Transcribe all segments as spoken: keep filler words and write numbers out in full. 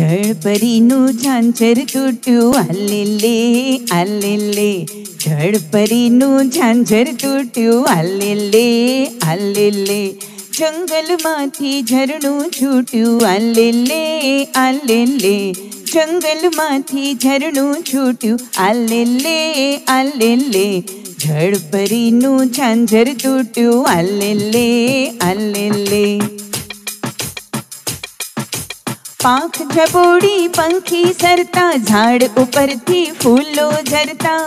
ઝડપરીનું ઝાંઝર તૂટ્યું આલેલે આલેલે, ઝડપરીનું ઝાંઝર તૂટ્યું આલેલે આલેલે, જંગલમાંથી ઝરણું છૂટ્યું આલેલે આલેલે, જંગલમાંથી ઝરણું છૂટ્યું આલેલે આલેલે, ઝડપરીનું ઝાંઝર તૂટ્યું આલેલે આલેલે. પાંખ ઝબોડી પંખી સરતા, ઝાડ ઉપરથી ફૂલો ઝરતા.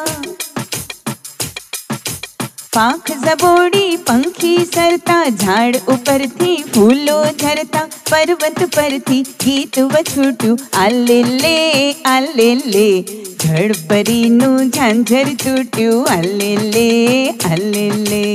પાંખ ઝબોડી પંખી સરતા, ઝાડ ઉપરથી ફૂલો ઝરતા, પર્વત પરથી ગીત વછૂટ્યું આલેલે આલેલે, ઝડપરીનું ઝાંઝર તૂટ્યું આલેલે આલેલે.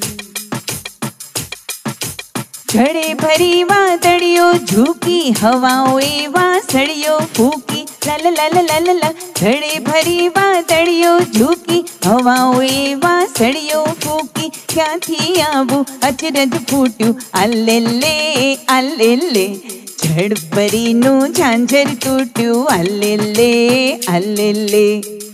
ઝડે ભરી વાદળીઓ ઝૂકી, હવાઓ એવા સળિયો ફૂકી, લાલ લાલ લાલ લાલ. ઝડે ભરી વાદળીઓ ઝૂકી, હવાઓ એવા સળિયો ફૂકી, ક્યાંથી આવું અચરજ ફૂટ્યું આલેલે આલેલે, ઝડપરીનું ઝાંઝર તૂટ્યું આલેલે આલેલે.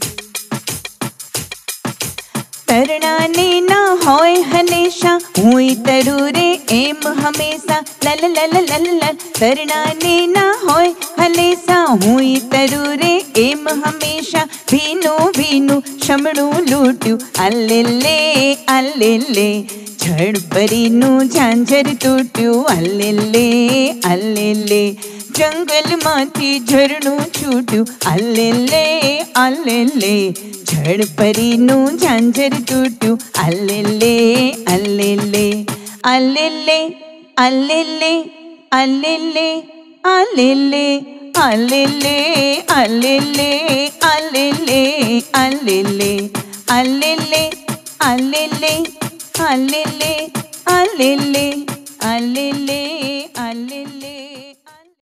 તરણાને ના હોય હંમેશા, હુંય તરું રે એમ હંમેશા, લલ લલ લલ લલ. તરણાને ના હોય હંમેશા, હુંય તરું રે એમ હંમેશા, ભીનું ભીનું શમણું લૂટ્યું આલેલે આલેલે, ઝડપરીનું ઝાંઝર તૂટ્યું આલેલે આલેલે, જંગલમાંથી ઝરણું છૂટ્યું આલેલે આલેલે, ઝડપરીનું ઝાંઝર તૂટ્યું આલેલે આલેલે આલેલે આલેલે આલેલે આલેલે આલેલે આલેલે આલેલે આલેલે આલેલે આલેલે આલેલે આલેલે આલેલે.